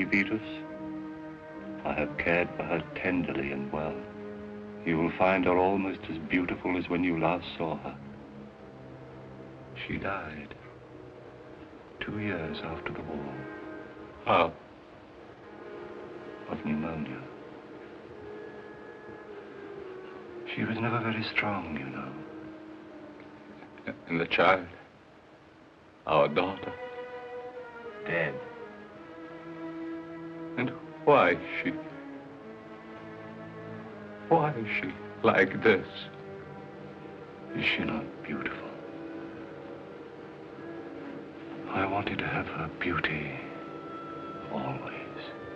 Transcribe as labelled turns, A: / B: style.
A: Beatrice. I have cared for her tenderly and well. You will find her almost as beautiful as when you last saw her. She died 2 years after the war.
B: How?
A: Of pneumonia. She was never very strong, you know.
B: And the child? Our daughter?
A: Dead.
B: And why is she like this?
A: Is she not beautiful? I wanted to have her beauty always.